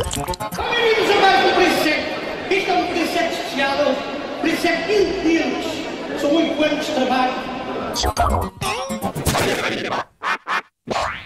Bem-vindos a mais um Preceito. Este é um Preceito especial, Preceito de clientes. São 8 anos de trabalho.